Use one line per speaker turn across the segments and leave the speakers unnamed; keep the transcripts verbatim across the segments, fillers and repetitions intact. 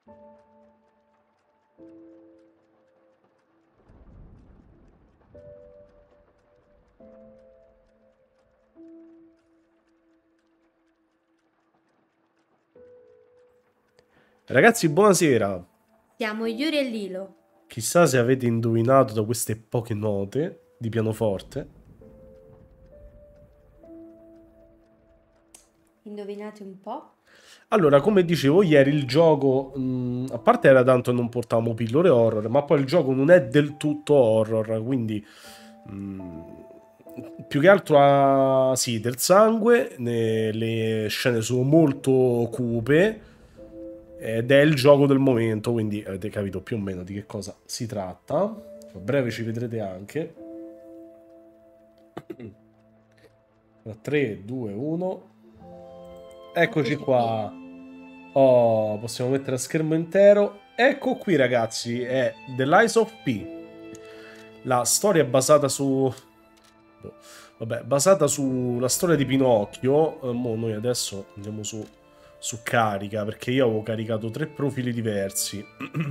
Ragazzi, buonasera.
Siamo Yuri e Lilo.
Chissà se avete indovinato da queste poche note di pianoforte.
Indovinate un po'?
Allora, come dicevo ieri, il gioco, mh, a parte era tanto non portavamo pillole horror, ma poi il gioco non è del tutto horror, quindi mh, più che altro ha, sì, del sangue, ne- le scene sono molto cupe, ed è il gioco del momento, quindi avete capito più o meno di che cosa si tratta. A breve ci vedrete anche. tre, due, uno. Eccoci qua. Oh, possiamo mettere a schermo intero. Ecco qui, ragazzi, è The Lies of P. La storia è basata su... Vabbè, basata sulla storia di Pinocchio. Eh, mo noi adesso andiamo su, su carica, perché io avevo caricato tre profili diversi.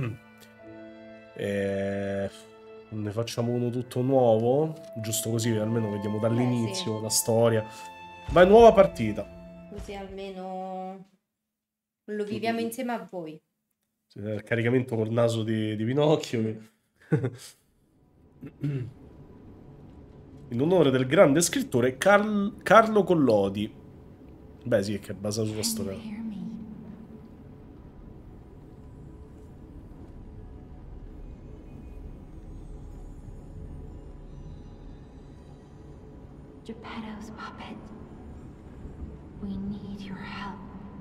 E... ne facciamo uno tutto nuovo, giusto così almeno vediamo dall'inizio. Beh, sì, la storia. Vai, nuova partita.
Così almeno lo viviamo insieme a voi.
Il caricamento col naso di, di Pinocchio. In onore del grande scrittore Carl, Carlo Collodi. Beh, sì, che è basato sulla storia.
Geppetto's puppet. We need your help.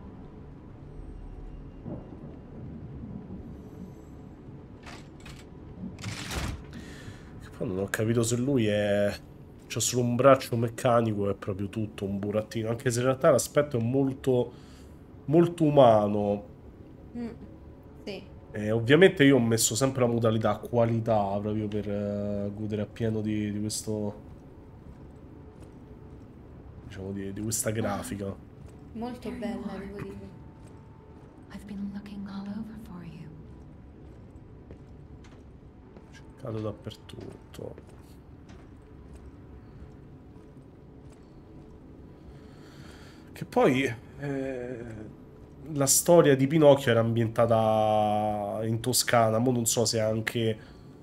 Poi non ho capito se lui è... c'ha solo un braccio meccanico, è proprio tutto un burattino. Anche se in realtà l'aspetto è molto... molto umano.
Mm, sì.
E ovviamente io ho messo sempre la modalità qualità, proprio per uh, godere appieno di, di questo... diciamo di, di questa grafica.
Molto bella, devo dire.
I've been looking all over for you.
Cercato dappertutto. Che poi eh, la storia di Pinocchio era ambientata in Toscana, ma non so se anche...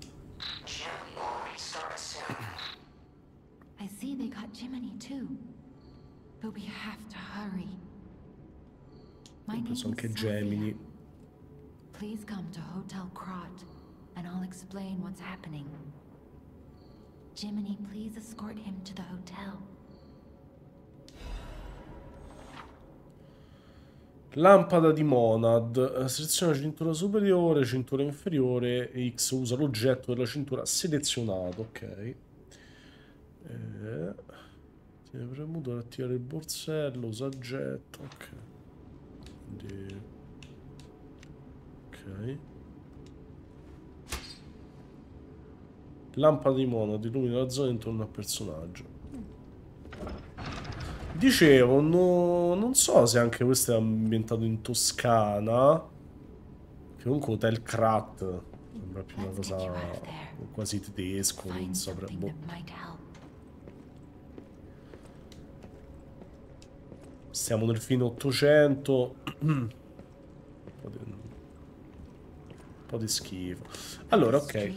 I see they got Jiminy too. But we have to hurry. My name is
anche
Sylvia.
Gemini.
Please come to Hotel Crot and I'll explain what's happening. Jiminy, please escort him to the hotel.
Lampada di Monad. Seleziona cintura superiore, cintura inferiore. X usa l'oggetto della cintura selezionato. Ok. Eh, tiene premuto per attivare il borsello. Usa oggetto. Ok. Quindi... ok. Lampada di Monad. Illumina la zona intorno al personaggio. Dicevo, no, non so se anche questo è ambientato in Toscana. Che comunque Hotel Krat sembra più una cosa quasi tedesco, non saprei. Boh. Siamo nel fine Ottocento. Un po' di, un po' di schifo. Allora, ok.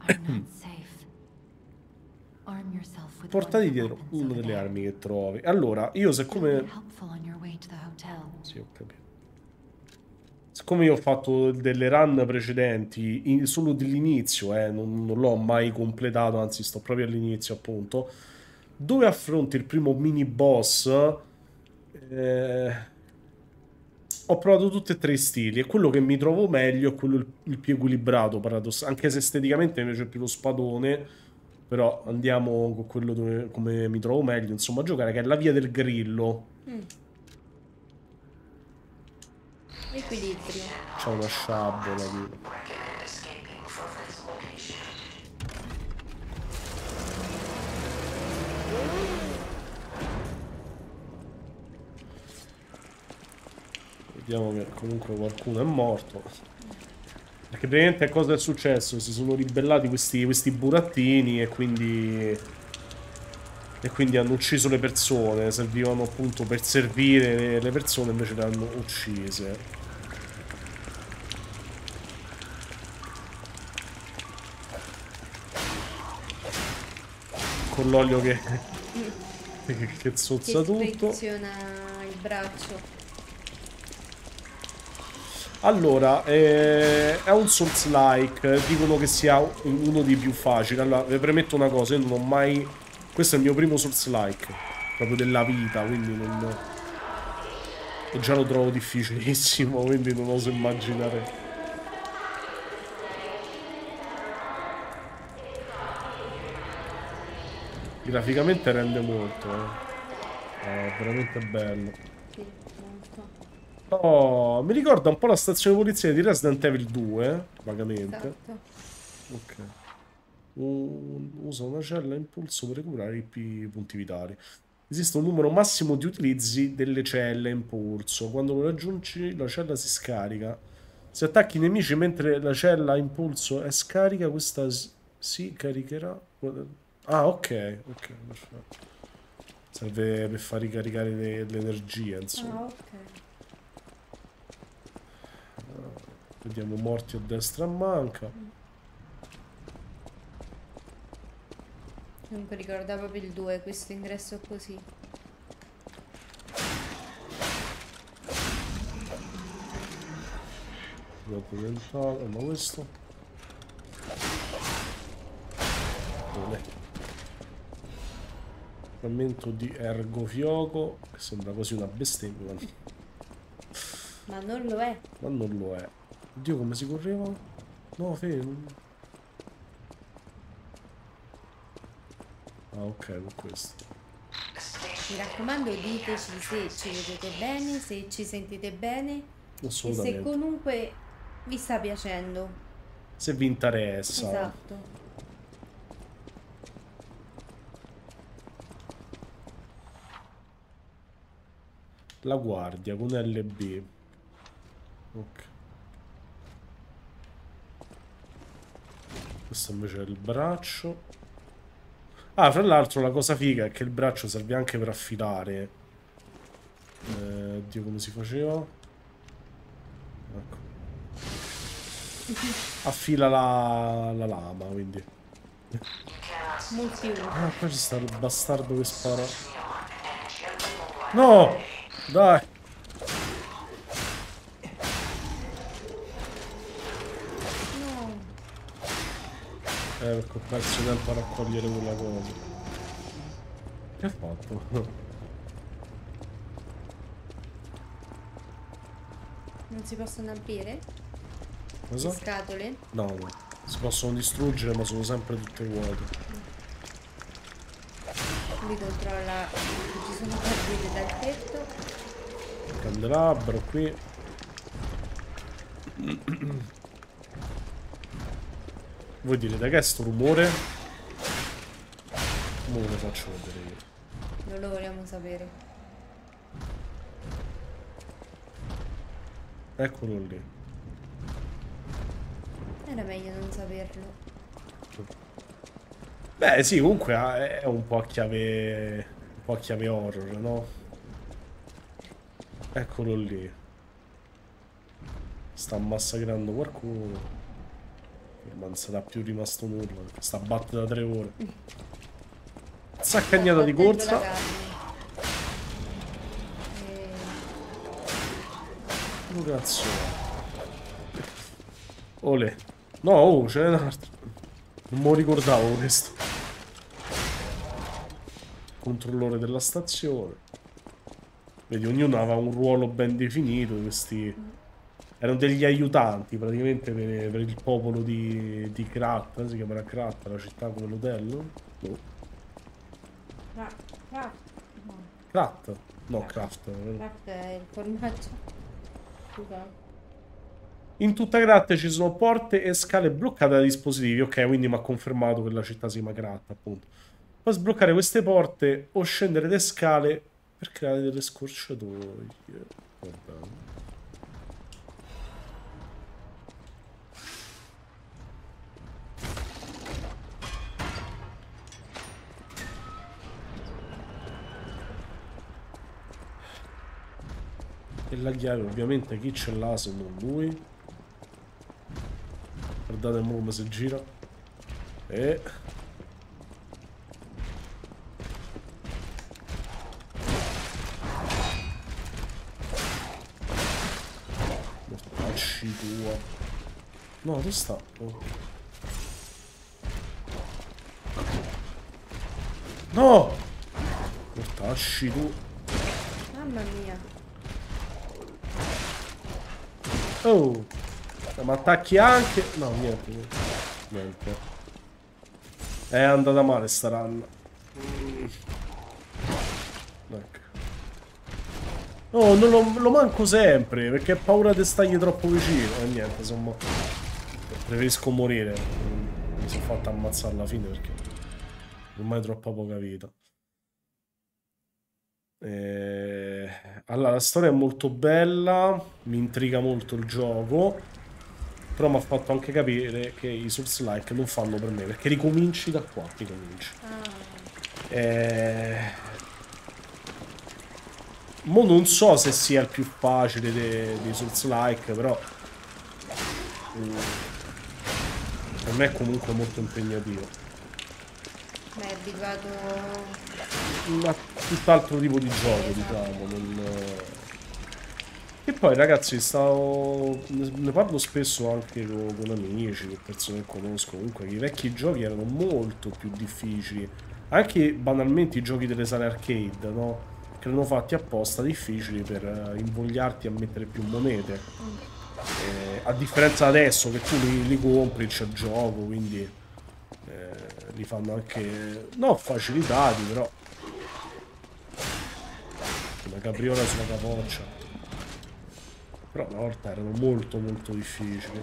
Portati dietro una delle armi che trovi. Allora, io siccome... sì, ho capito. Siccome io ho fatto delle run precedenti, in, solo dell'inizio, eh, non, non l'ho mai completato, anzi sto proprio all'inizio appunto, dove affronti il primo mini boss, eh, ho provato tutti e tre i stili e quello che mi trovo meglio è quello il, il più equilibrato, paradossalmente, anche se esteticamente mi piace più lo spadone. Però andiamo con quello dove, come mi trovo meglio, insomma, a giocare, che è la via del grillo.
Mm. Equilibrio.
C'è una sciabola qui. Vediamo che comunque qualcuno è morto. Perché praticamente cosa è successo? Si sono ribellati questi, questi burattini e quindi... E quindi hanno ucciso le persone. Servivano appunto per servire le persone, invece le hanno uccise. Con l'olio che... che, che zozza
che
tutto.
friziona il braccio.
Allora, eh, è un Souls-like, dicono che sia uno dei più facili. Allora, vi premetto una cosa, io non ho mai... Questo è il mio primo Souls-like, proprio della vita, quindi non... E già lo trovo difficilissimo, quindi non oso immaginare. Graficamente rende molto, eh. È veramente bello.
Sì, molto.
Oh, mi ricorda un po' la stazione di polizia di Resident Evil due, vagamente.
Esatto.
Ok. Un- usa una cella a impulso per recuperare i punti vitali. Esiste un numero massimo di utilizzi delle celle a impulso. Quando lo raggiungi, la cella si scarica. Se attacchi i nemici mentre la cella a impulso è scarica, questa si caricherà. Ah, ok, ok, perfetto. Serve per far ricaricare l'energia, insomma.
Ah, ok.
Vediamo morti a destra a manca.
Comunque ricorda proprio il due, questo ingresso così.
Dopo dentale, ma questo? Dove? Frammento di ergofioco, che sembra quasi una bestemmia.
Ma non lo è.
Ma non lo è. Oddio, come si correva? No, fermo. Ah, ok, con questo.
Mi raccomando, diteci se ci vedete bene, se ci sentite bene e
Assolutamente.
se comunque vi sta piacendo.
Se vi interessa.
Esatto.
La guardia con L B. Ok. Questo invece è il braccio. Ah, fra l'altro la cosa figa è che il braccio serve anche per affilare. Eh, Dio, come si faceva? Ecco. Affila la, la lama, quindi.
Molti utili.
Ah, poi c'è sta il bastardo che spara. No! Dai!
No.
Eh, perché ho perso tempo a raccogliere quella cosa. Che ha fatto?
Non si possono aprire?
Cosa?
Le scatole?
No, no. Si possono distruggere, ma sono sempre tutte vuote.
Lui controlla se ci sono partite dal tetto.
Candelabro qui. Voi direte che è sto rumore? Come lo faccio vedere io?
Non lo vogliamo sapere.
Eccolo lì.
Era meglio non saperlo.
Beh, sì, comunque è un po' a chiave. Un po' a chiave horror, no? Eccolo lì. Sta massacrando qualcuno. Non sarà più rimasto nulla. Sta a battere da tre ore. Saccagnata di corsa.
E...
Oh, cazzo. Ole. No, oh, c'è un altro. Non me lo ricordavo questo. Controllore della stazione. Vedi, ognuno aveva un ruolo ben definito. Questi erano degli aiutanti praticamente per, per il popolo di, di Krat. Si chiamerà Krat, la città come l'hotel. No.
Craft. No.
Krat? No, Craft.
Craft è il formaggio. Scusa.
In tutta Krat ci sono porte e scale bloccate da dispositivi. Ok, quindi mi ha confermato che la città si chiama Krat, appunto. Puoi sbloccare queste porte o scendere le scale per creare delle scorciatoie. Vabbè. E la chiave ovviamente chi ce l'ha se non lui? Guardate come si gira. E... mortacci tua. No, dove sta? Oh. No! Mortacci tu.
Mamma mia.
Oh! Ma attacchi anche... no, niente. Niente. È andata male sta run. Ecco. No, non lo, lo manco sempre, perché ho paura di stargli troppo vicino. E niente, insomma. Preferisco morire. Mi sono fatto ammazzare alla fine perché ormai è troppa poca vita. E... allora, la storia è molto bella, mi intriga molto il gioco, però mi ha fatto anche capire che i Souls-like non fanno per me, perché ricominci da qua, ricominci. Ah. E... mo non so se sia il più facile dei, dei Souls-like, però mm, per me è comunque molto impegnativo.
Beh, è abituato
a tutt'altro tipo di gioco, diciamo. Non... e poi ragazzi, stavo... ne parlo spesso anche con, con amici, con persone che conosco. Comunque i vecchi giochi erano molto più difficili. Anche banalmente i giochi delle sale arcade, no? Che erano fatti apposta difficili per invogliarti a mettere più monete. Eh, a differenza adesso che tu li, li compri, c'è il gioco, quindi eh, li fanno anche... no facilitati, però una capriola sulla capoccia. Però una volta erano molto molto difficili.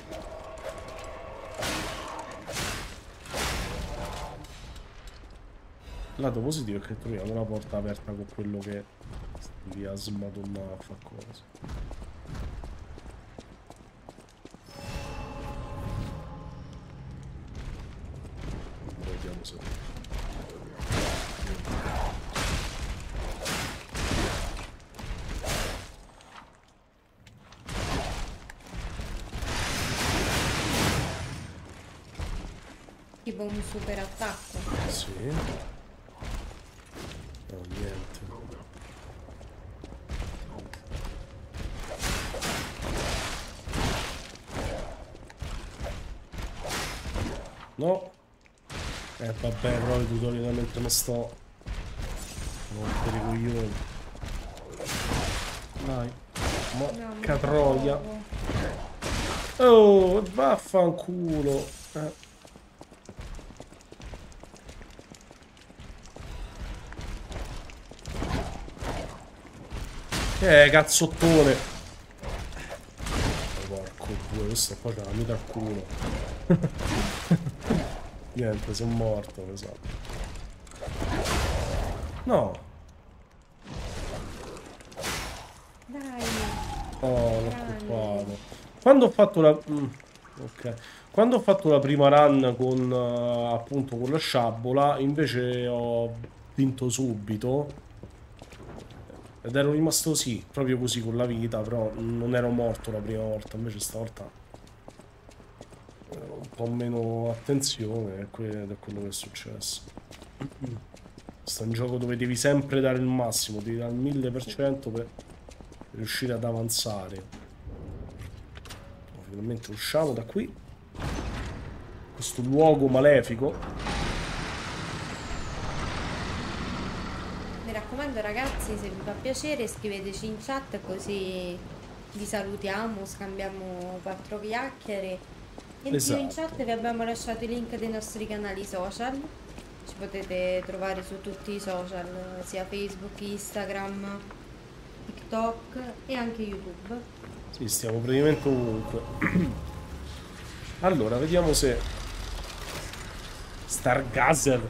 Il lato positivo è che troviamo una porta aperta con quello che vi ha smadonnato a fa cosa. Vediamo se...
tipo un super attacco.
Sì. No, niente. No. Eh vabbè, però i tutorial veramente non sto. Non per i coglioni. Dai. Mocca troia. Oh, vaffanculo. Eh. Eh, cazzottone. Oh, porco due, questo qua c'ha la mita al culo. Niente, sono morto, lo so. No.
Dai.
Oh, l'ho occupato. Quando ho fatto la... Mm, ok. Quando ho fatto la prima run con, uh, appunto, con la sciabola, invece ho vinto subito. Ed ero rimasto così, proprio così con la vita, però non ero morto la prima volta, invece stavolta ero un po' meno attenzione ed è quello che è successo. Questo è un gioco dove devi sempre dare il massimo, devi dare il mille per cento per riuscire ad avanzare. Finalmente usciamo da qui. Questo luogo malefico.
Mi raccomando ragazzi, se vi fa piacere scriveteci in chat così vi salutiamo, scambiamo quattro chiacchiere. E esatto. In chat vi abbiamo lasciato i link dei nostri canali social. Ci potete trovare su tutti i social, sia Facebook, Instagram, TikTok e anche YouTube.
Sì, stiamo praticamente ovunque. Allora, vediamo se Stargazer.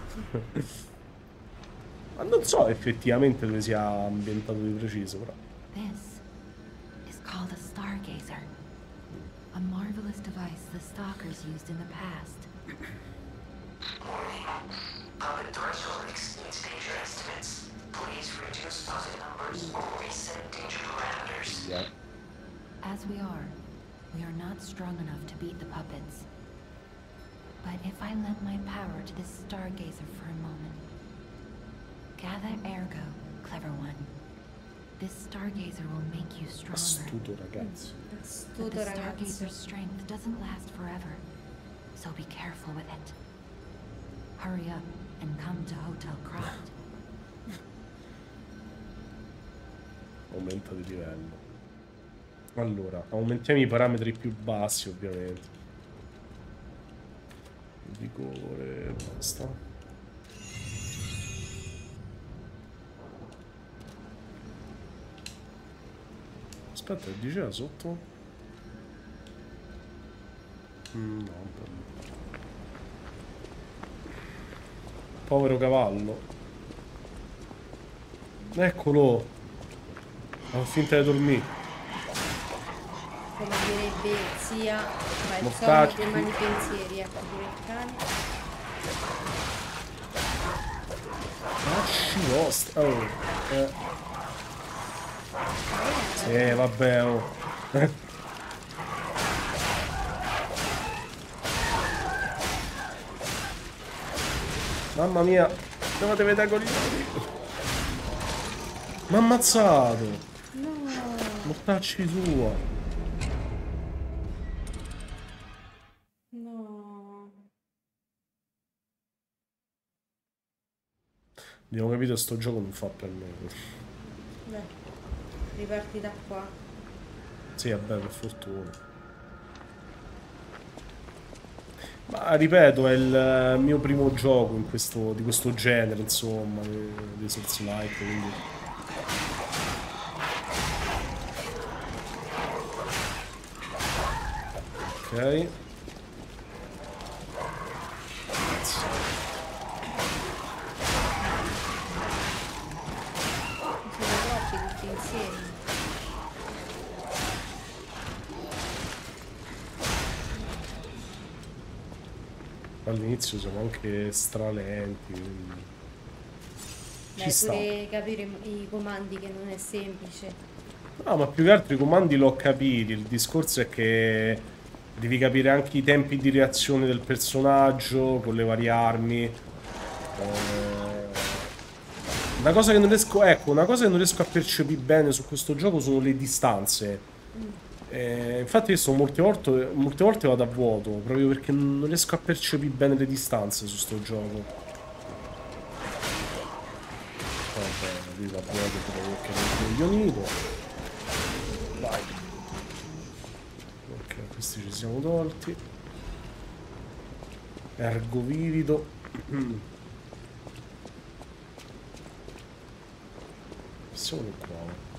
Ma non so effettivamente dove sia ambientato di preciso, però.
This is called a stargazer. A marvelous device the stalkers used in the past.
Yeah.
As we are, we are not strong enough to beat the puppets. But if I lend my power to this stargazer for a moment, gather ergo, clever one. This stargazer will make you stronger.
Astuto, ragazzi.
Astuto,
But the
ragazzi.
stargazer's strength doesn't last forever, so be careful with it. Hurry up and come to Hotel Croft.
Aumenta di livello. Allora, aumentiamo i parametri più bassi, ovviamente. Vigore, basta. Aspetta, che diceva sotto? Mm, no, povero cavallo. Eccolo. Ho finta di dormire.
Come direbbe zia, fa il
Mortacci.
sonno dei mani pensieri, ecco pure il cane.
Lasci vostra. Oh. Eh. Sì, vabbè, oh. Mamma mia, dove vedere con gli occhi? Mi ha ammazzato.
No,
Mortacci tua.
no.
Abbiamo capito, sto gioco non fa per me.
Beh, riparti da qua.
Sì, vabbè, per fortuna. Ma ripeto, è il mio primo gioco in questo, di questo genere, insomma, di, di Souls-like, quindi... Ok.
Sono troppi tutti insieme.
All'inizio siamo anche stralenti, quindi...
Beh,
Ci sta.
pure capire i comandi che non è semplice.
No, ma più che altro i comandi l'ho capiti, il discorso è che devi capire anche i tempi di reazione del personaggio con le varie armi. Eh, Una cosa che non riesco, ecco, una cosa che non riesco a percepire bene su questo gioco sono le distanze. Eh, infatti io sto molte volte, molte volte vado a vuoto, proprio perché non riesco a percepire bene le distanze su sto gioco. Vabbè, lì va bene perché non è coglionito. Vai. Ok, questi ci siamo tolti. Ergo vivido. Passiamo qua.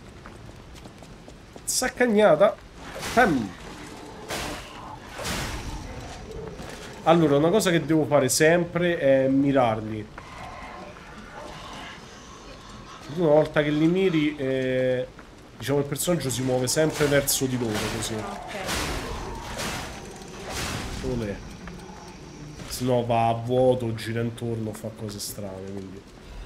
Saccagnata. Pam. Allora, una cosa che devo fare sempre è mirarli. Una volta che li miri, eh, diciamo il personaggio si muove sempre verso di loro, così.
Ok.
Olè. Se no va a vuoto, gira intorno, fa cose strane, quindi.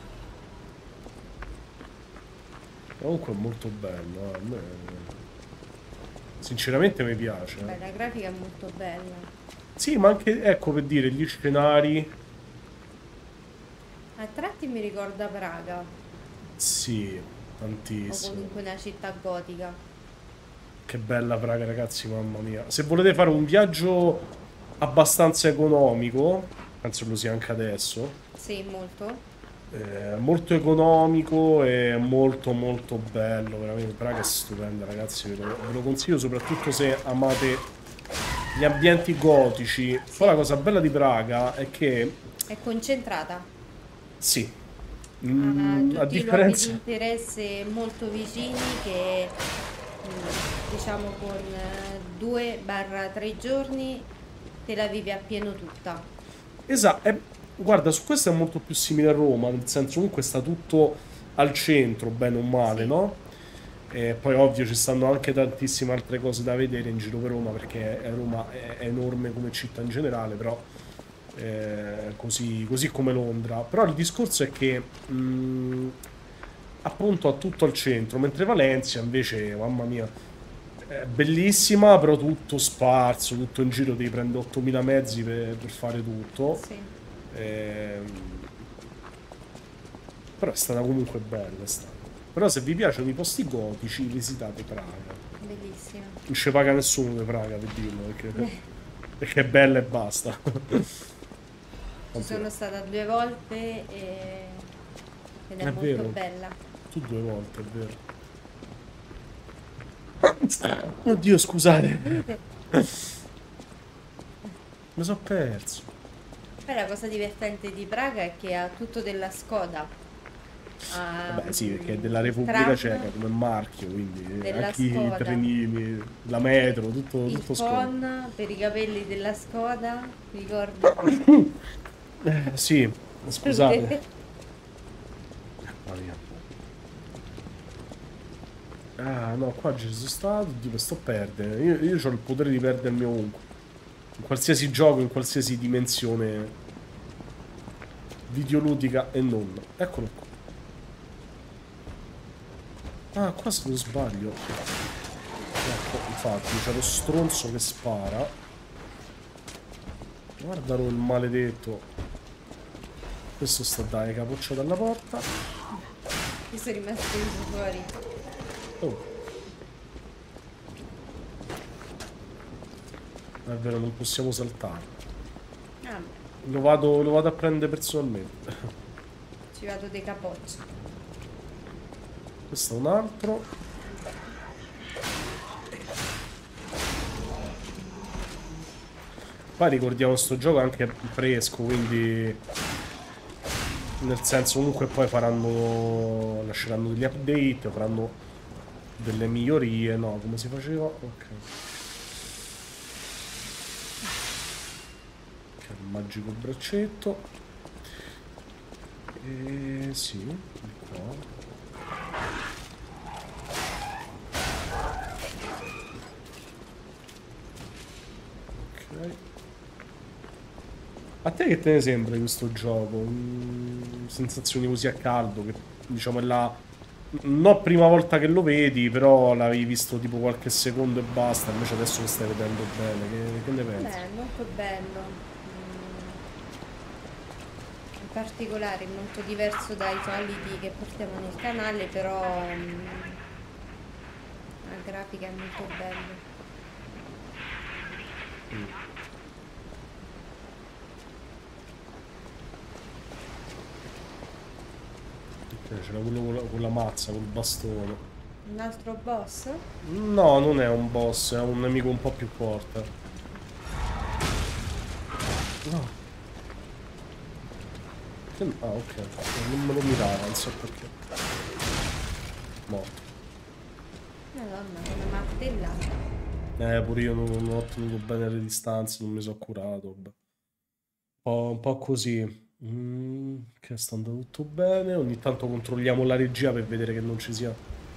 Comunque è molto bello, eh. A me... Sinceramente mi piace.
Beh,
Eh.
la grafica è molto bella.
Sì, ma anche, ecco, per dire, gli scenari...
A tratti mi ricorda Praga,
Sì,
o
tantissimo.
comunque una città gotica.
Che bella Praga, ragazzi, mamma mia. Se volete fare un viaggio abbastanza economico, penso lo sia anche adesso,
Sì, molto.
eh, molto economico e molto molto bello, veramente. Praga è stupenda, ragazzi, ve lo, ve lo consiglio soprattutto se amate gli ambienti gotici. Poi la cosa bella di Praga è che,
È concentrata.
sì,
Ha
mm, a
tutti i luoghi di
differenza...
interesse molto vicini che mm, diciamo con due tre giorni te la vivi appieno tutta.
Esatto, è- guarda, su questo è molto più simile a Roma, nel senso comunque sta tutto al centro, bene o male,
Sì.
no? E poi ovvio ci stanno anche tantissime altre cose da vedere in giro per Roma, perché è- Roma è, è enorme come città in generale, però eh, così, così come Londra. Però il discorso è che mh, appunto ha tutto al centro, mentre Valencia invece, mamma mia, è bellissima, però tutto sparso, tutto in giro, devi prendere ottomila mezzi per, per fare tutto.
Sì.
Eh, però è stata comunque bella, è stata. Però se vi piacciono i posti gotici, visitate Praga.
Bellissima.
Non ci paga nessuno di Praga per dirlo, perché, eh. perché è bella e basta.
Ci sono stata due volte e... ed è, è molto
vero.
bella.
Tu due volte, è vero. Oddio, scusate. Mi sono perso.
Poi la cosa divertente di Praga è che ha tutto della Skoda.
Ah, beh sì, perché è della Repubblica Ceca come marchio, quindi anche
Skoda.
I trenini, la metro, tutto,
il
tutto
Skoda. Per i capelli della Skoda, ricordi?
Eh, sì, scusate. Mamma mia. Ah no, qua ci sono stato, tipo sto a perdere. Io, io ho il potere di perdermi ovunque. In qualsiasi gioco, in qualsiasi dimensione videoludica e non. Eccolo qua. Ah, qua se non sbaglio. Ecco, infatti, c'è lo stronzo che spara. Guardalo il maledetto. Questo sta dai capoccia dalla porta.
Io sono rimasto fuori.
Oh. È vero, non possiamo saltare.
Ah,
lo, vado, lo vado a prendere personalmente.
Ci vado dei capocci.
Questo è un altro. Poi ricordiamo sto gioco anche fresco, quindi nel senso comunque poi faranno, lasceranno degli update, faranno delle migliorie. No, come si faceva? Ok. Che è il magico braccetto. E sì, di qua. A te che te ne sembra di questo gioco? Mm, sensazioni così a caldo che diciamo è la non prima volta che lo vedi, però l'avevi visto tipo qualche secondo e basta, invece adesso lo stai vedendo bene. Che, che ne pensi?
Beh, molto bello. Mm. In particolare molto diverso dai soliti che portiamo nel canale, però mm, la grafica è molto bella.
Mm. C'era quello con la, con la mazza, col bastone.
Un altro boss?
No, non è un boss, è un nemico un po' più forte. No. Ah, ok. Non me lo mirava, non so perché. Morto.
Madonna, come martellata.
Eh, pure io non, non ho tenuto bene le distanze, non mi sono curato. Beh. Un po', un po' così. Mm, che sta andando tutto bene. Ogni tanto controlliamo la regia per vedere che non ci sia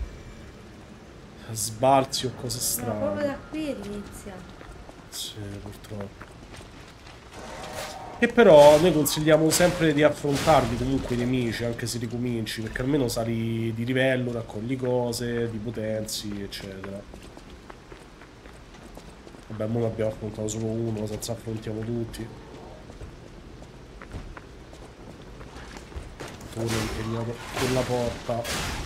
sbalzi o cose strane.
Ma proprio da qui inizia.
Sì, purtroppo. E però noi consigliamo sempre di affrontarli comunque i nemici, anche se ricominci, perché almeno sali di livello, raccogli cose, ti potenzi, eccetera. Vabbè, ora abbiamo affrontato solo uno, senza affrontiamo tutti. Uno impegnato con la porta.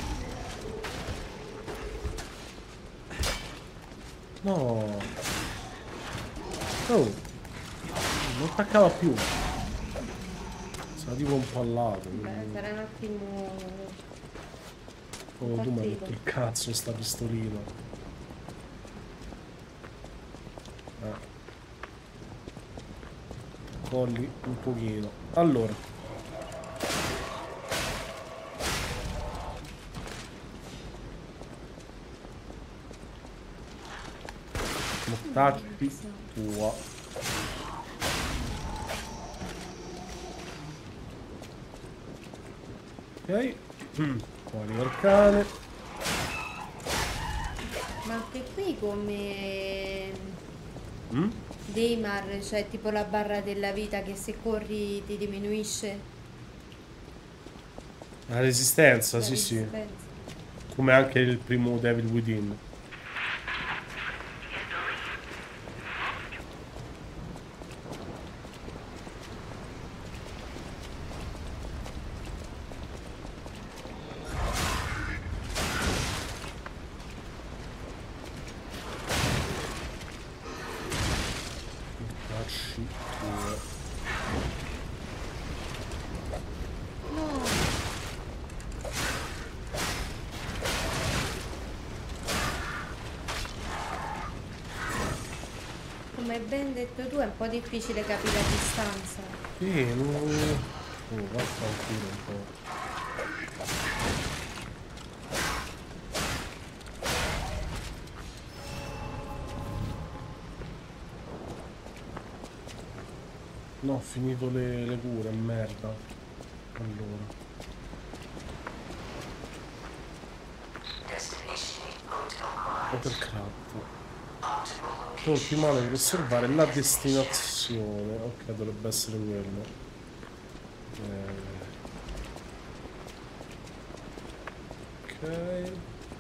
No. Oh. Non attaccava più. Sarà tipo un po' al lato.
Beh, sarà un attimo.
Oh, tu mi hai detto il cazzo sta pistolina. Eh. Colli un pochino. Allora. Mortacci tua. Ok, mm. Fuori dal cane.
Ma anche qui come...
Mm?
Daymar, cioè tipo la barra della vita che se corri ti diminuisce.
La resistenza,
La
sì
resistenza.
sì. Come anche il primo Devil Within.
Come ben detto tu, è un po' difficile capire a distanza.
Sì, no. Oh, vaffanculo un po'. No, ho finito le, le cure, merda. Allora. Hotel Crab. Ultimale per osservare la destinazione. Ok, dovrebbe essere quello. Eh. Ok.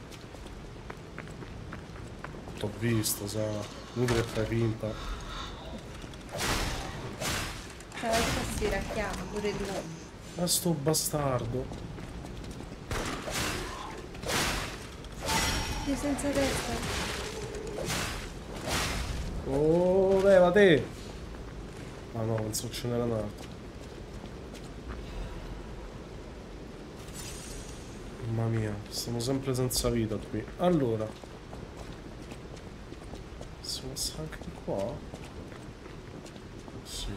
T'ho visto, sa. Inutile fai finta.
Stavolta si racchiama pure tu.
Ma sto bastardo.
Sei senza testa.
Oh, levate! Ah no, penso ce n'era un altro. Mamma mia, stiamo sempre senza vita qui. Allora. Si passa anche di qua? Sì.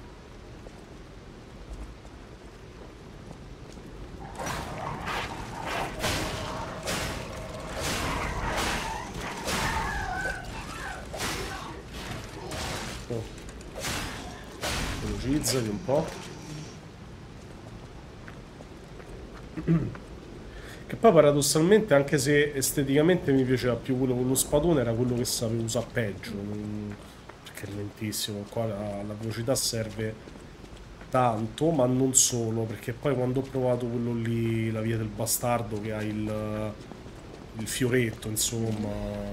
Oh. Velocizzati un po'. Che poi paradossalmente, anche se esteticamente mi piaceva più quello con lo spadone, era quello che sapevo usare peggio. Perché è lentissimo. Qua la, la velocità serve tanto, ma non solo, perché poi quando ho provato quello lì, la via del bastardo, che ha il, il fioretto, insomma,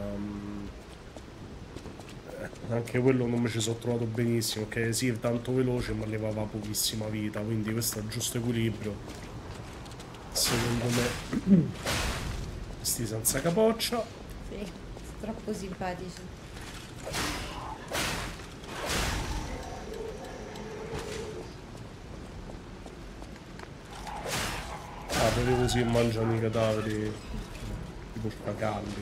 anche quello non mi ci sono trovato benissimo, che sì, è tanto veloce ma levava pochissima vita, quindi questo è il giusto equilibrio secondo me. Questi senza capoccia.
Sì, troppo simpatici.
Ah, proprio così mangiano i cadaveri tipo scagalli.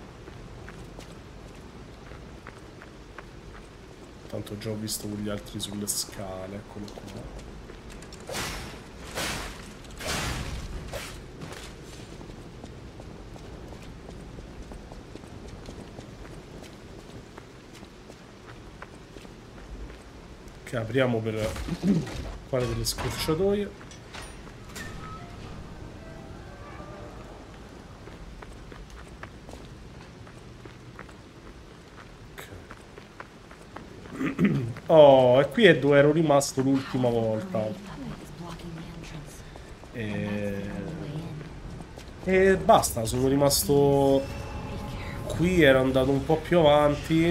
Tanto già ho visto quegli altri sulle scale, eccolo qua. Che apriamo per fare delle scorciatoie. Ok. Oh, e qui è dove ero rimasto l'ultima volta. E... e basta, sono rimasto qui, ero andato un po' più avanti.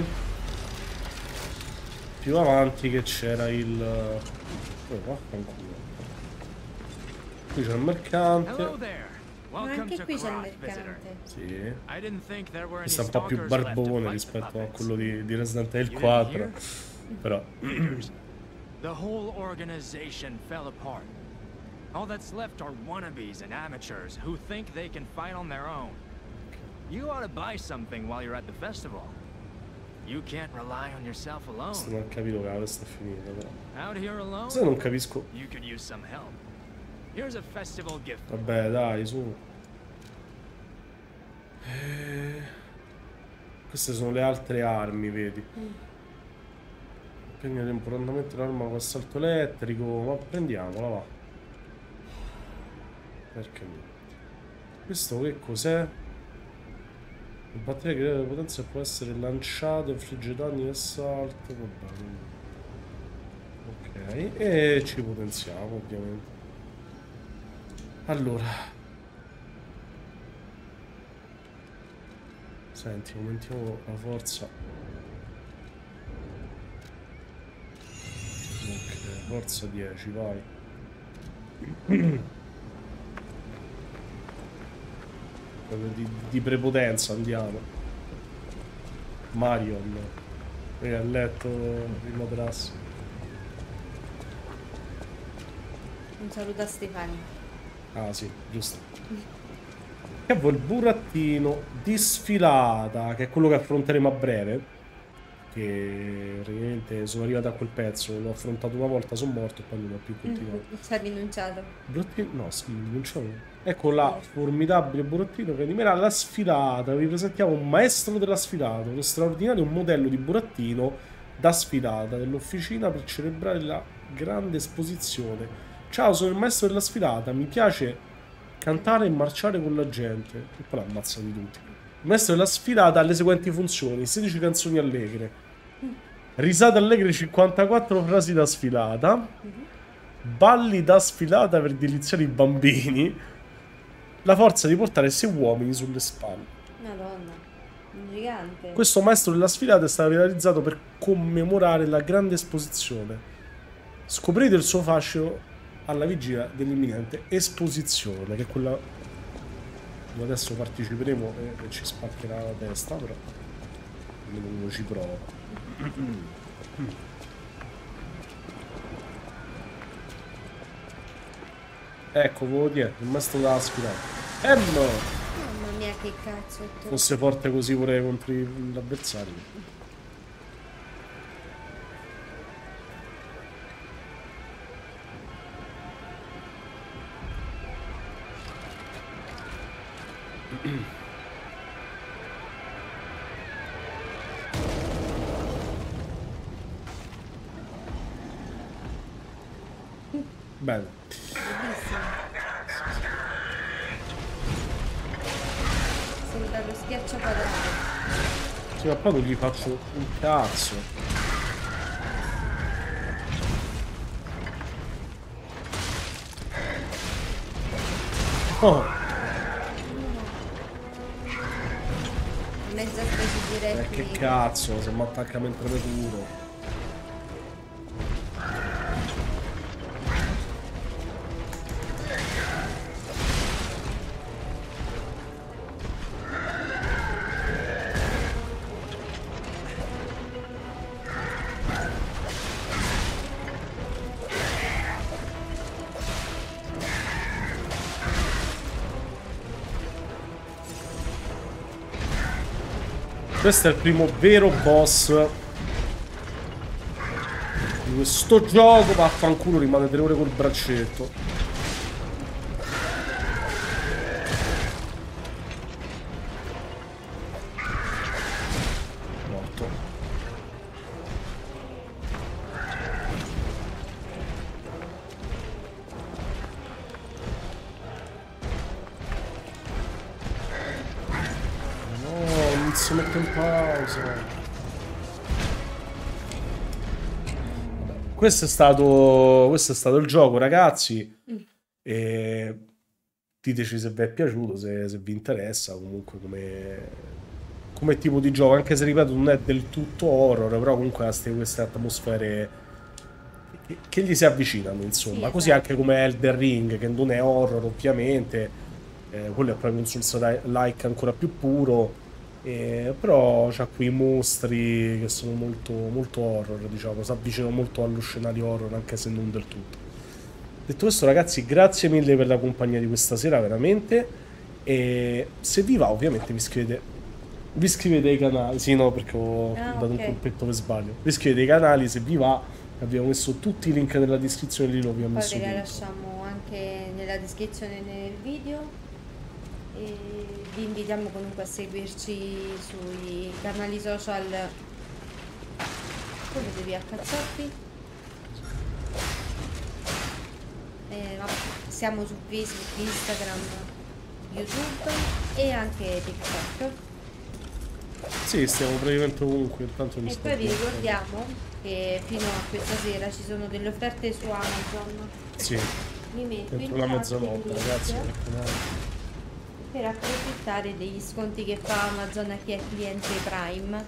Più avanti che c'era il... Oh, vaffanculo. Qui c'è il mercante.
Ma anche qui c'è il mercante.
Sì. Questo è un po' più barbone rispetto a quello di, di Resident Evil quattro. Però...
The whole organization fell apart. All that's left are wannabes and amateurs who think they can fight on their own. You ought to buy something while you're at the festival. You can't rely on yourself alone.
Questo non ho capito che questa è finita, però.
Out here alone?
Questo non capisco.
You could use some help. Here's a festival gift.
Vabbè, dai, su. Eh... Queste sono le altre armi, vedi. Mm. Prendi temporaneamente l'arma con assalto elettrico. Ma prendiamola, va. Perché no? Questo che cos'è? Il batteria crea potenza può essere lanciato, infligge danni e assalto. Ok, e ci potenziamo ovviamente. Allora, senti, aumentiamo la forza. Ok, forza dieci, vai. Di, di prepotenza andiamo. Marion e a letto il madrasso.
Un saluto a Stefani.
Ah sì, giusto. E poi il burattino di sfilata, che è quello che affronteremo a breve. Che praticamente sono arrivato a quel pezzo, l'ho affrontato una volta, sono morto e poi non ho più continuato.
Ci ha rinunciato.
Burattino? No, sì, rinunciamo. Ecco la formidabile burattino che animerà la sfilata. Vi presentiamo un maestro della sfilata, uno straordinario modello di burattino da sfilata dell'officina per celebrare la grande esposizione. Ciao, sono il maestro della sfilata, mi piace cantare e marciare con la gente. E poi ammazzano tutti. Il maestro della sfilata ha le seguenti funzioni: sedici canzoni allegre, risate allegre, cinquantaquattro frasi da sfilata, balli da sfilata per deliziare i bambini, la forza di portare sei uomini sulle spalle.
Madonna, un gigante.
Questo maestro della sfilata è stato realizzato per commemorare la grande esposizione. Scoprite il suo fascino alla vigilia dell'imminente esposizione, che è quella dove adesso parteciperemo e, e ci spaccherà la testa, però almeno uno ci prova. Ecco, volevo dire, il maestro della sfilata. Eh no!
Mamma mia, che cazzo è tu?
Fosse forte così pure contro l'avversario. Bene.
Sembra lo schiaccio quadrato.
Sì, ma poi non gli faccio un cazzo. Oh.
Mezza specie di
Eh,
rettili.
che cazzo, se mi attacca mentre mi curo. Questo è il primo vero boss di questo gioco. Vaffanculo, rimane tre ore col braccetto. Morto. Si mette in pausa. Questo è stato questo è stato il gioco, ragazzi. Mm. E diteci se vi è piaciuto, se, se vi interessa comunque come, come tipo di gioco, anche se ripeto non è del tutto horror, però comunque ha queste atmosfere che, che gli si avvicinano, insomma. Sì, così esatto. Anche come Elden Ring, che non è horror ovviamente, eh, quello è proprio un Souls-like ancora più puro. Eh, però c'ha quei mostri che sono molto, molto horror, diciamo, si avvicinano molto allo scenario horror, anche se non del tutto. Detto questo, ragazzi, grazie mille per la compagnia di questa sera, veramente. E se vi va, ovviamente vi iscrivete, vi iscrivete ai canali. Sì, no, perché ho ah, dato okay. un colpetto per sbaglio. Vi iscrivete ai canali se vi va. Abbiamo messo tutti i link nella descrizione, lì lo abbiamo messo.
Poi ve la lasciamo anche nella descrizione nel video. E vi invitiamo comunque a seguirci sui canali social. Poi vedevi a cazzotti. Eh, siamo su Facebook, Instagram, YouTube e anche TikTok.
Sì, stiamo praticamente ovunque, intanto mi
E poi vi ricordiamo che fino a questa sera ci sono delle offerte su Amazon.
Sì.
Mi metto
Entro
in
la
chat
mezzanotte,
il link
ragazzi.
per approfittare degli sconti che fa Amazon a chi è cliente Prime.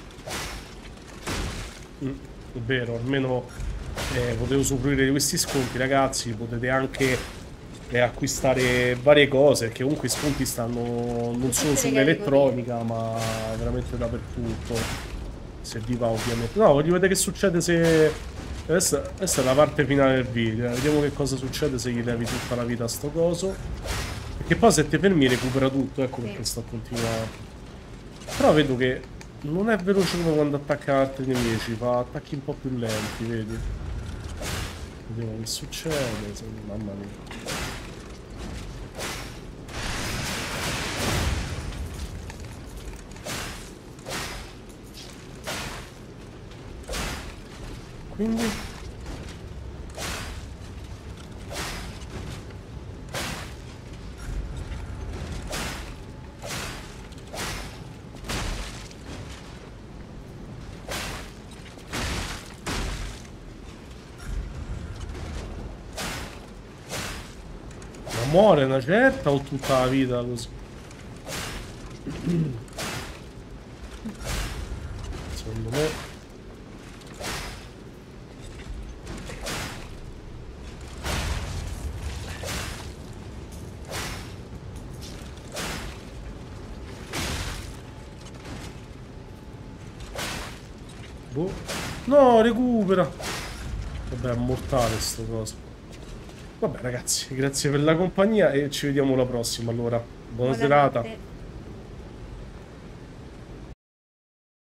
Mm, è vero, almeno eh, potete usufruire di questi sconti, ragazzi. Potete anche eh, acquistare varie cose, che comunque i sconti stanno non solo sull'elettronica, ma veramente dappertutto. Se vi va, ovviamente. No, voglio vedere che succede se... Adesso, questa è la parte finale del video. Vediamo che cosa succede se gli levi tutta la vita a sto coso. Perché poi se ti fermi recupera tutto, ecco perché sto continuando. Però vedo che non è veloce come quando attacca altri nemici, fa attacchi un po' più lenti, vedi? Vediamo che succede, mamma mia. Quindi... Ma muore una certa o tutta la vita così? Secondo me... No, recupera. Vabbè, è mortale sto coso. Vabbè ragazzi, grazie per la compagnia e ci vediamo alla prossima allora. Buona serata.